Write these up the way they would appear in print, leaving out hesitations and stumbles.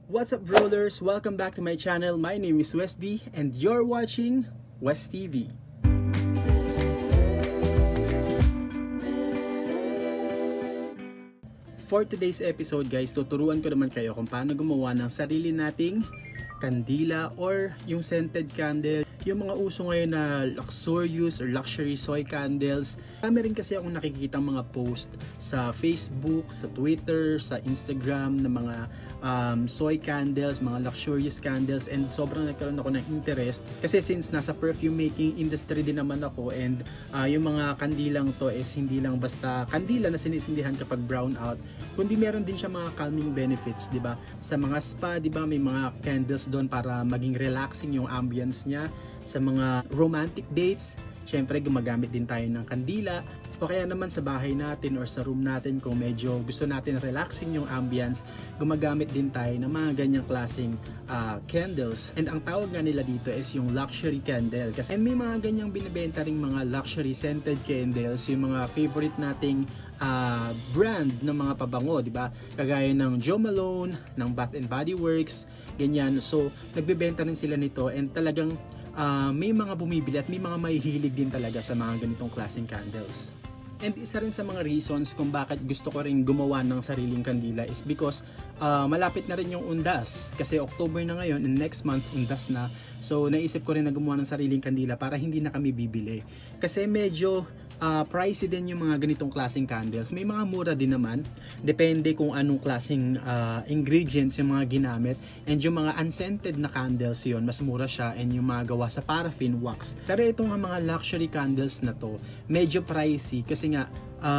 What's up, rollers? Welcome back to my channel. My name is Westby and you're watching West TV. For today's episode, guys, tuturuan ko naman kayo kung paano gumawa ng sarili nating kandila or yung scented candle. Yung mga uso ngayon na luxurious or luxury soy candles. Kami rin kasi akong nakikita mga post sa Facebook, sa Twitter, sa Instagram na mga soy candles, mga luxurious candles, and sobrang nagkaroon ako ng interest kasi since nasa perfume making industry din naman ako, and yung mga kandilang to is hindi lang basta kandila na sinisindihan kapag brown out, kundi meron din siya mga calming benefits, di ba? Sa mga spa, di ba, may mga candles doon para maging relaxing yung ambience niya. Sa mga romantic dates, syempre gumagamit din tayo ng kandila, o kaya naman sa bahay natin or sa room natin kung medyo gusto natin relaxing yung ambience, gumagamit din tayo ng mga ganyang klaseng candles. And ang tawag nga nila dito is yung luxury candle. Kasi may mga ganyang binibenta ring mga luxury scented candles, yung mga favorite nating brand ng mga pabango, di ba? Kagaya ng Jo Malone, ng Bath and Body Works, ganyan. So, nagbebenta rin sila nito, and talagang may mga bumibili at may mga mahihilig din talaga sa mga ganitong klaseng candles. And isa rin sa mga reasons kung bakit gusto ko rin gumawa ng sariling kandila is because malapit na rin yung undas. Kasi October na ngayon and next month undas na. So naisip ko rin na gumawa ng sariling kandila para hindi na kami bibili. Kasi medyo pricey din yung mga ganitong klaseng candles. May mga mura din naman. Depende kung anong klaseng ingredients yung mga ginamit. And yung mga unscented na candles yun, mas mura siya, and yung mga gawa sa paraffin wax. Pero itong mga luxury candles na to, medyo pricey kasi nga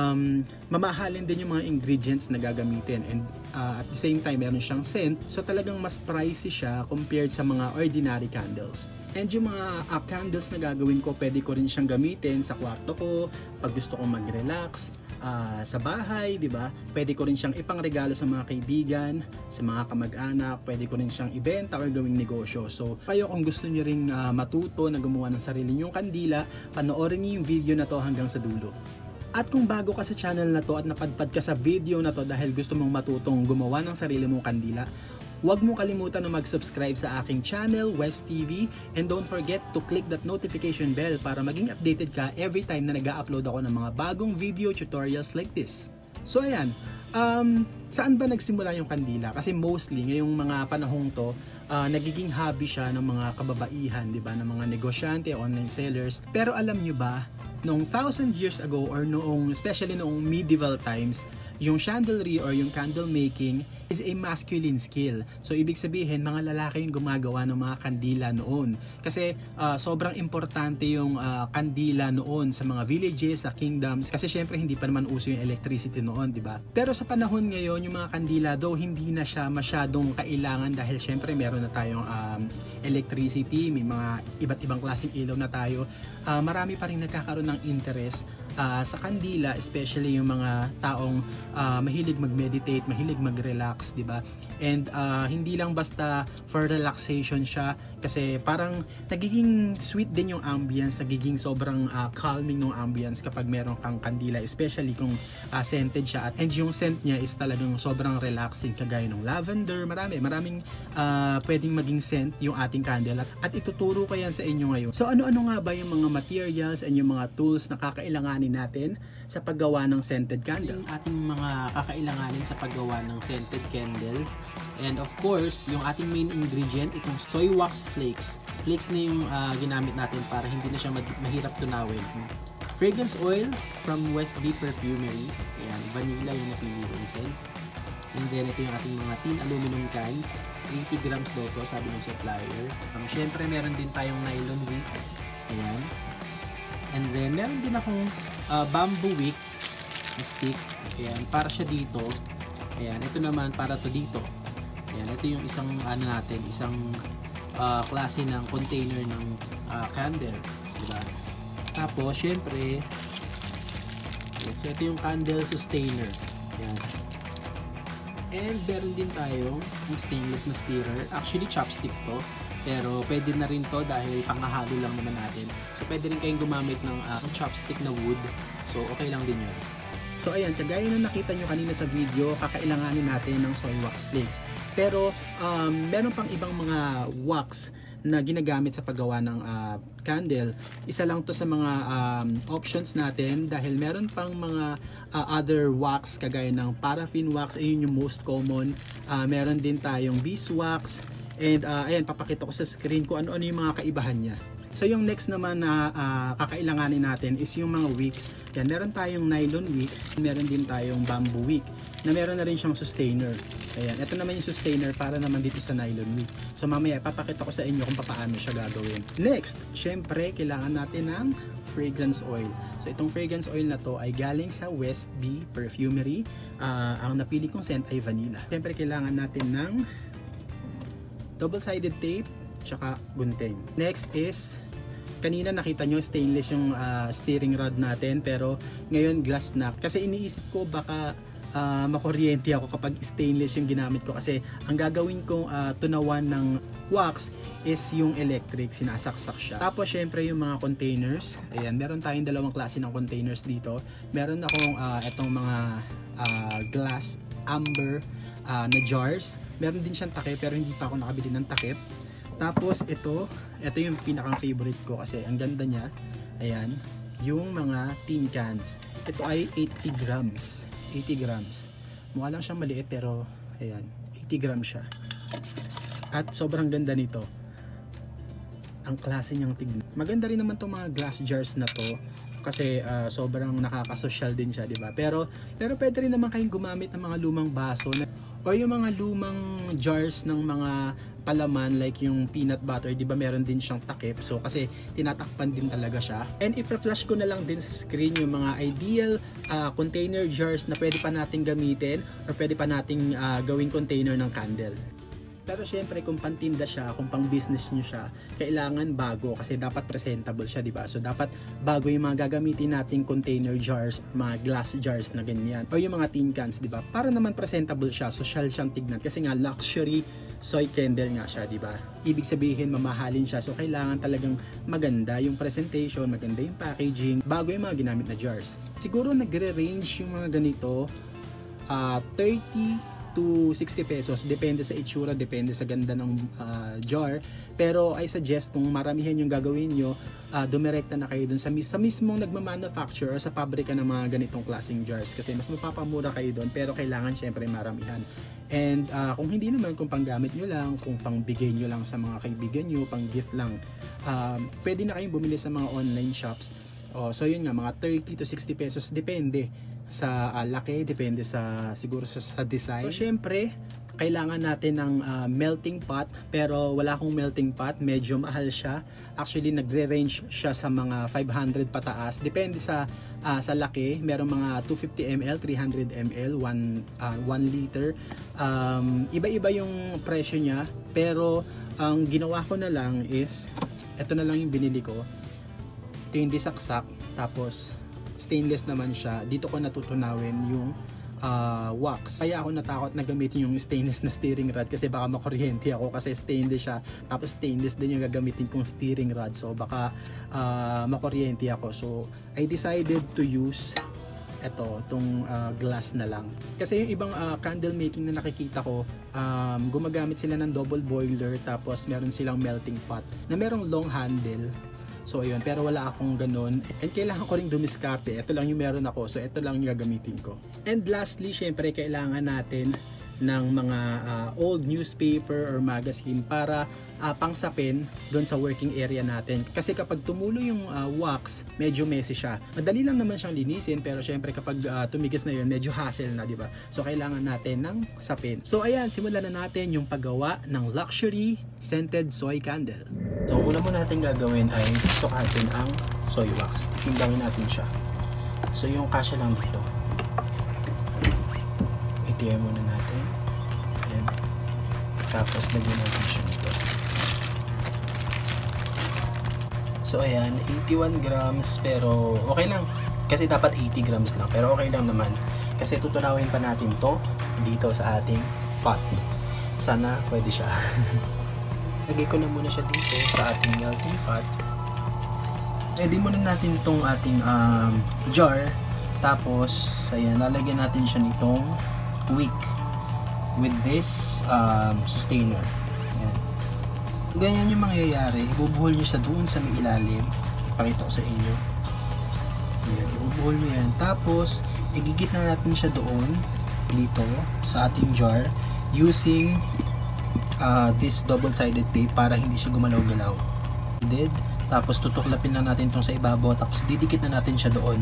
mamahalin din yung mga ingredients na gagamitin, and at the same time meron siyang scent, so talagang mas pricey siya compared sa mga ordinary candles. And yung mga candles na gagawin ko, pwede ko rin siyang gamitin sa kwarto ko pag gusto kong mag-relax, sa bahay, di ba? Pwede ko rin siyang ipangregalo sa mga kaibigan, sa mga kamag-anak, pwede ko rin siyang ibenta or gawing negosyo. So, kayo kung gusto niyo ring matuto na gumawa ng sarili niyong kandila, panoorin niyo yung video na to hanggang sa dulo. At kung bago ka sa channel na to at napadpad ka sa video na to dahil gusto mong matutong gumawa ng sarili mong kandila, huwag mong kalimutan na mag-subscribe sa aking channel, West TV, and don't forget to click that notification bell para maging updated ka every time na nag-upload ako ng mga bagong video tutorials like this. So ayan, saan ba nagsimula yung kandila? Kasi mostly ngayong mga panahong to, nagiging hobby siya ng mga kababaihan, di ba, ng mga negosyante, online sellers. Pero alam nyo ba, noong 1,000 years ago or noong, especially noong medieval times, yung chandlery or yung candle making is a masculine skill. So ibig sabihin, mga lalaki yung gumagawa ng mga kandila noon. Kasi sobrang importante yung kandila noon sa mga villages, sa kingdoms. Kasi syempre hindi pa naman uso yung electricity noon, di ba? Pero sa panahon ngayon, yung mga kandila daw hindi na siya masyadong kailangan dahil syempre meron na tayong electricity, may mga iba't ibang klaseng ilaw na tayo. Marami pa rin nagkakaroon ng interest sa kandila, especially yung mga taong mahilig mag-meditate, mahilig mag-relax, di ba? And hindi lang basta for relaxation siya, kasi parang nagiging sweet din yung ambience, nagiging sobrang calming ng ambience kapag meron kang kandila, especially kung scented siya, and yung scent niya is talagang sobrang relaxing, kagaya ng lavender. Maraming pwedeng maging scent yung ating candle, at ituturo ko yan sa inyo ngayon. So ano-ano nga ba yung mga materials and yung mga tools na kakailanganin natin sa paggawa ng scented candle? Yung ating mga kakailanganin sa paggawa ng scented candle, and of course yung ating main ingredient, itong soy wax flakes. Flakes na yung ginamit natin para hindi na siya mahirap tunawin. Fragrance oil from Westby Perfumery. Ayan, vanilla yung napili ko scent. And then ito yung ating mga tin aluminum cans, 80 grams daw to, sabi ng supplier. Syempre meron din tayong nylon wick. Ayan. And then meron din akong bamboo wick stick. Ayan, para siya dito. Ayan, ito naman para to dito. Ayan, ito yung isang natin, isang klase ng container ng candle, diba? Tapos syempre, so ito yung candle sustainer. Ayan. And meron din tayo yung stainless na stirrer. Actually chopstick to, pero pwede na rin to dahil pangahalo lang naman natin. So pwede rin kayong gumamit ng chopstick na wood. So okay lang din yun. So ayan, kagaya na nakita nyo kanina sa video, kakailanganin natin ng soy wax flakes. Pero meron pang ibang mga wax na ginagamit sa paggawa ng candle. Isa lang to sa mga options natin dahil meron pang mga other wax kagaya ng paraffin wax, ayun yung most common. Meron din tayong beeswax, and ayan, papakita ko sa screen kung ano-ano yung mga kaibahan niya. So yung next naman na kakailanganin natin is yung mga wicks. Yan, meron tayong nylon wick, meron din tayong bamboo wick, na meron na rin siyang sustainer. Ayan, ito naman yung sustainer para naman dito sa nylon wick. So mamaya papakita ko sa inyo kung paano siya gagawin. Next, syempre kailangan natin ng fragrance oil. So itong fragrance oil na to ay galing sa West Bee Perfumery. Ang napili kong scent ay vanilla. Syempre kailangan natin ng double-sided tape tsaka gunting. Next is, kanina nakita nyo stainless yung steering rod natin, pero ngayon glass na. Kasi iniisip ko baka makuryente ako kapag stainless yung ginamit ko, kasi ang gagawin kong tunawan ng wax is yung electric, sinasaksak siya. Tapos syempre yung mga containers, ayan, meron tayong dalawang klase ng containers dito. Meron akong etong mga glass amber na jars. Meron din siyang takip pero hindi pa ako nakabili ng takip. Tapos ito yung pinakang favorite ko kasi ang ganda niya. Ayan, yung mga tin cans. Ito ay 80 grams. 80 grams. Mukha lang siyang maliit pero ayan, 80 grams siya. At sobrang ganda nito. Ang klase niyang tignan. Maganda rin naman tong mga glass jars na to kasi sobrang nakakasosyal din siya, di ba? Pero pwede rin naman kayong gumamit ng mga lumang baso o yung mga lumang jars ng mga palaman like yung peanut butter, di ba meron din siyang takip, so kasi tinatakpan din talaga siya. And i-flash ko na lang din sa screen yung mga ideal container jars na pwede pa nating gamitin or pwede pa nating gawing container ng candle. Pero syempre kung pantinda siya, kung pang business nyo siya, kailangan bago kasi dapat presentable siya, di ba? So dapat bago yung mga gagamitin nating container jars, mga glass jars na ganyan, o yung mga tin cans, di ba? Para naman presentable siya, social siyang tignan kasi nga luxury soy candle nga siya, di ba? Ibig sabihin mamahalin siya, so kailangan talagang maganda yung presentation, maganda yung packaging bago yung mga ginamit na jars. Siguro nagre-range yung mga ganito 30 to 60 pesos, depende sa itsura, depende sa ganda ng jar. Pero I suggest kung maramihan yung gagawin nyo, dumirekta na kayo dun sa mismong nagmamanufacture or sa pabrika ng mga ganitong klaseng jars kasi mas mapapamura kayo dun, pero kailangan syempre maramihan. And kung hindi naman, kung panggamit nyo lang, kung pangbigay nyo lang sa mga kaibigan nyo, pang gift lang, pwede na kayong bumili sa mga online shops. So yun nga, mga 30 to 60 pesos, depende sa laki, depende sa siguro sa design. So syempre kailangan natin ng melting pot, pero wala akong melting pot, medyo mahal siya. Actually nagre-range siya sa mga 500 pataas, depende sa laki. Merong mga 250 ml, 300 ml, 1 liter. Iba-iba yung presyo niya, pero ang ginawa ko na lang is ito na lang yung binili ko. Ito yung disaksak, tapos stainless naman siya. Dito ko natutunawin yung wax. Kaya ako natakot na gamitin yung stainless na steering rod kasi baka makuryente ako kasi stainless siya. Tapos stainless din yung gagamitin kong steering rod. So baka makuryente ako. So I decided to use itong glass na lang. Kasi yung ibang candle making na nakikita ko, gumagamit sila ng double boiler tapos meron silang melting pot na merong long handle. So ayun, pero wala akong ganun. And kailangan ko ring dumiskarte. Ito lang yung meron ako. So ito lang yung gagamitin ko. And lastly, syempre kailangan natin ng mga old newspaper or magazine para pangsapin doon sa working area natin. Kasi kapag tumulo yung wax, medyo messy siya. Madali lang naman siyang linisin, pero syempre kapag tumigis na yun, medyo hassle na, di ba? So kailangan natin ng sapin. So ayan, simulan na natin yung paggawa ng luxury scented soy candle. So una mo natin gagawin ay sukatin ang soy wax. Timbangin natin siya. So yung kasya lang dito. Itiyan muna natin. And tapos lagyan natin siya nito. So ayan, 81 grams, pero okay lang. Kasi dapat 80 grams lang, pero okay lang naman. Kasi tutunawin pa natin to dito sa ating pot. Sana pwede siya. Lagay ko na muna siya dito sa ating melting pot. Ready muna natin itong ating jar Tapos, ayan, lalagyan natin siya nitong wick with this sustainer. Ayan. Ganyan yung mangyayari. Ibubuhol nyo sa doon sa may ilalim. Ipakita ko sa inyo. Ayan, ibubuhol nyo yan. Tapos, igigit na natin siya doon, dito, sa ating jar, using this double-sided tape para hindi siya gumalaw-galaw. Tapos, tutuklapin lang natin itong sa ibabaw. Tapos, didikit na natin siya doon.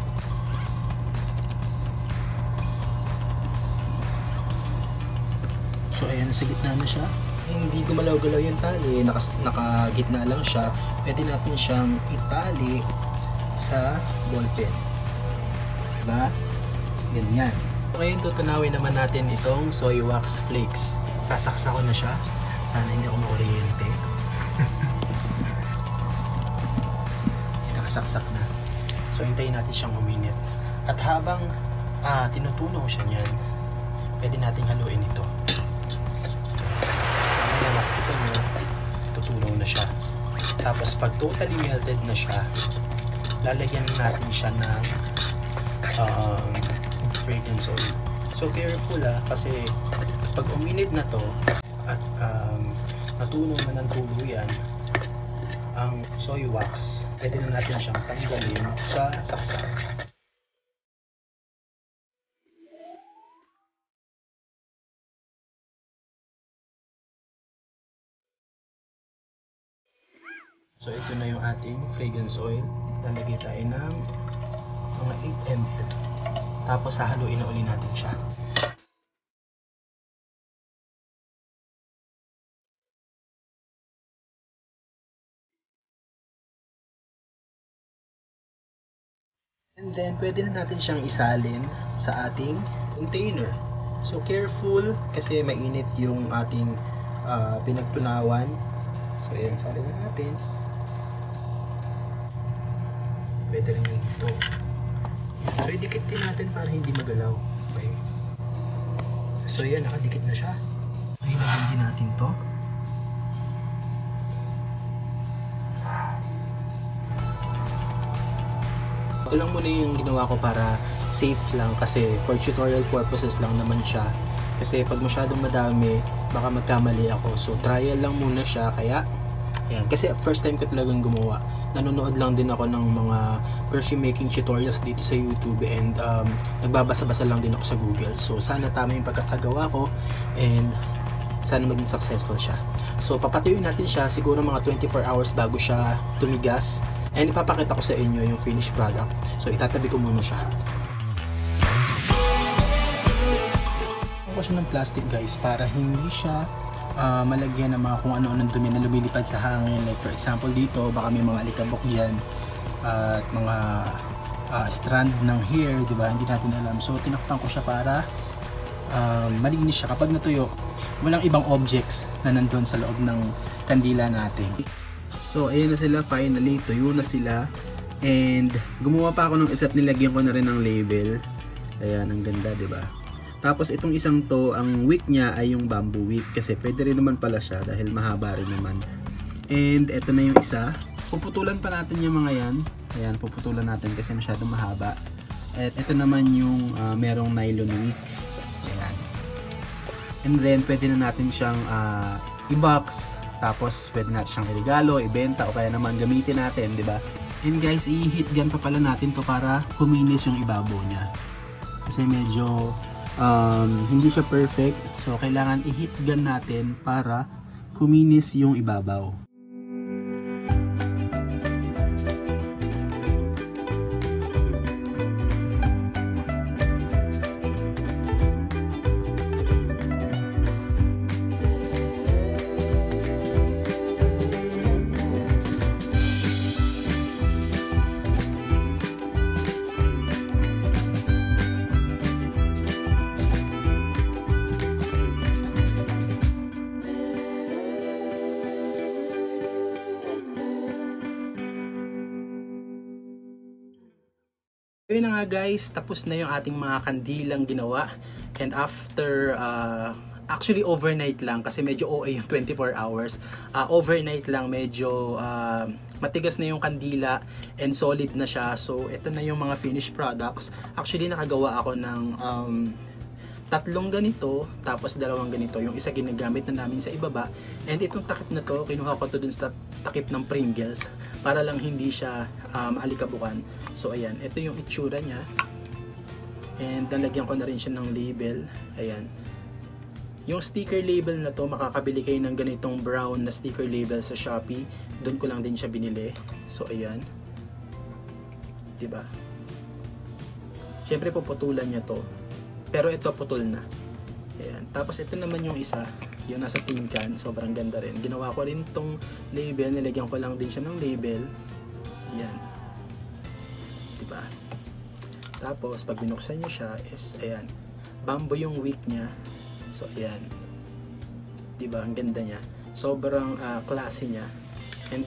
So ayan, sa gitna na siya. Hindi gumalaw-galaw yung tali, nakagitna lang siya. Pwede natin siyang itali sa ballpen. Diba? Ganyan. So, ngayon tutunawin naman natin itong soy wax flakes. Sasaksa ko na siya. Sana hindi ako makuryente. Nakasaksak na. So hintayin natin siyang uminit. At habang tinutunaw siya niyan, pwede nating haluin ito. Tutunaw na siya. Tapos pag totally melted na siya, lalagyan natin siya ng fragrance oil. So careful kasi pag uminit na to at natunaw na ng tuluyan ang soy wax, pwede na natin siyang tanggalin sa saksak. So ito na yung ating fragrance oil. Lalagay tayo ng mga 8 ml. Tapos hahaluin na uli natin siya. And then pwede na natin siyang isalin sa ating container. So careful kasi mainit yung ating pinagtunawan. So ayan, salin na natin. Pwede rin yung dito. So idikit din natin para hindi magalaw. Okay. So yan, nakadikit na siya. Hinagin din natin to. Ito lang muna yung ginawa ko para safe lang kasi for tutorial purposes lang naman siya. Kasi pag masyadong madami, baka magkamali ako. So trial lang muna siya, kaya yan. Kasi first time ko talagang gumawa. Nanonood lang din ako ng mga perfume making tutorials dito sa YouTube and nagbabasa-basa lang din ako sa Google. So sana tama yung pagkakagawa ko and sana maging successful siya. So papatuyuin natin siya siguro mga 24 hours bago siya tumigas. And ipapakita ko sa inyo yung finished product. So itatabi ko muna siya. Ako siya ng plastic guys para hindi siya malagyan ng mga kung ano-anong dumi na lumilipad sa hangin. Like for example dito, baka may mga alikabok dyan at mga strand ng hair, di ba? Hindi natin alam. So tinakpan ko siya para malinis siya. Kapag natuyo, walang ibang objects na nandun sa loob ng kandila natin. So ayan na sila, finally tuyo na sila. And gumawa pa ako ng isa't nilagyan ko na rin ng label. Ayan, ang ganda, di ba? Tapos itong isang to, ang wick niya ay yung bamboo wick kasi pwede rin naman pala siya dahil mahaba rin naman. And ito na yung isa. Puputulan pa natin yung mga yan. Ayan, puputulan natin kasi masyadong mahaba. At ito naman yung merong nylon wick. Ayan. And then pwede na natin siyang i-box. Tapos pwede natin siyang iregalo, ibenta o kaya naman gamitin natin, di ba? And guys, i-heat gun pa pala natin to para kuminis yung ibabaw niya. Kasi medyo hindi siya perfect, so kailangan i-heat gun natin para kuminis yung ibabaw. Yun na nga guys, tapos na yung ating mga kandilang ginawa. And after Actually overnight lang kasi medyo OA yung 24 hours. Overnight lang medyo matigas na yung kandila and solid na siya. So ito na yung mga finished products. Actually nakagawa ako ng tatlong ganito, tapos dalawang ganito. Yung isa ginagamit na namin sa ibaba. And itong takip na to, kinuha ko to dun sa takip ng Pringles para lang hindi siya alikabukan. So ayan, ito yung itsura niya. And nalagyan ko na rin siya ng label. Ayan. Yung sticker label na to, makakabili kayo ng ganitong brown na sticker label sa Shopee. Doon ko lang din siya binili. So ayan. Diba? Siyempre puputulan niya to. Pero ito putol na. Ayan. Tapos ito naman yung isa. Yung nasa tin can. Sobrang ganda rin. Ginawa ko rin tong label. Nilagyan ko lang din siya ng label. Ayan. Diba? Tapos pag binuksan nyo siya is ayan. Bamboo yung wick niya. So ayan. Diba? Ang ganda niya. Sobrang classy niya. And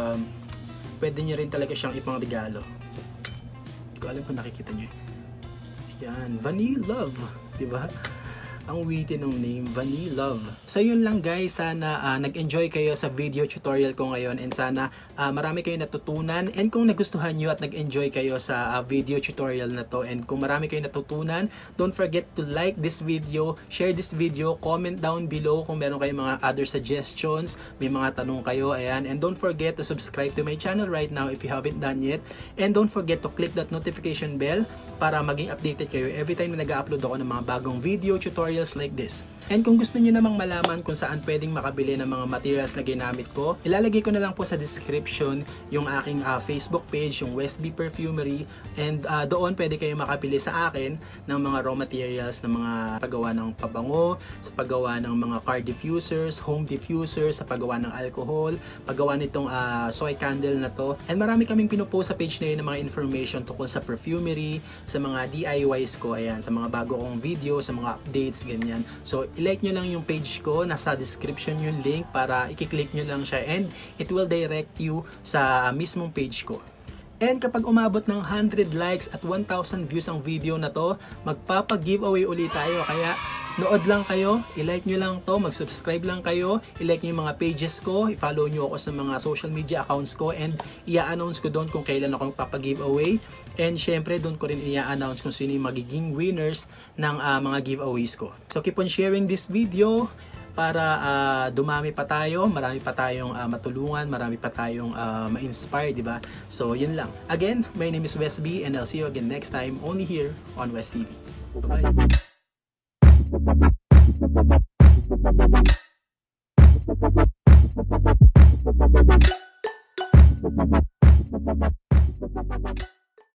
pwede nyo rin talaga siyang ipang regalo. Hindi ko alam kung nakikita nyo. Ayan. Vanilla Love. Diba? Ang witty ng name, Vanilla Love. So yun lang guys, sana nag-enjoy kayo sa video tutorial ko ngayon and sana marami kayo natutunan, and kung nagustuhan nyo at nag-enjoy kayo sa video tutorial na to, and kung marami kayo natutunan, don't forget to like this video, share this video, comment down below kung meron kayong mga other suggestions, may mga tanong kayo, ayan, and don't forget to subscribe to my channel right now if you haven't done yet, and don't forget to click that notification bell para maging updated kayo every time na nag-upload ako ng mga bagong video tutorials like this. And kung gusto niyo namang malaman kung saan pwedeng makabili ng mga materials na ginamit ko, ilalagay ko na lang po sa description yung aking Facebook page, yung Westby Perfumery, and doon pwede kayo makabili sa akin ng mga raw materials, ng mga paggawa ng pabango, sa paggawa ng mga car diffusers, home diffusers, sa paggawa ng alcohol, paggawa nitong soy candle na to. And marami kaming pinupost sa page na yun ng mga information tungkol sa perfumery, sa mga DIYs ko, ayan, sa mga bago kong video, sa mga updates, ganyan. So i-like nyo lang yung page ko, nasa description yung link para i-click nyo lang siya and it will direct you sa mismong page ko. And kapag umabot ng 100 likes at 1,000 views ang video na to, magpapa-giveaway ulit tayo. Kaya nood lang kayo, i-like nyo lang to, mag-subscribe lang kayo, i-like nyo yung mga pages ko, i-follow nyo ako sa mga social media accounts ko, and i-announce ko doon kung kailan ako magpapa-giveaway. And syempre doon ko rin i-announce kung sino yung magiging winners ng mga giveaways ko. So keep on sharing this video para dumami pa tayo, marami pa tayong matulungan, marami pa tayong ma-inspire, di ba? So yun lang. Again, my name is Westby and I'll see you again next time only here on West TV. Bye-bye!